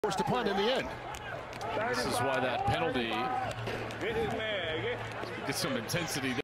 Forced to punt in the end. This is why that penalty, get some intensity there.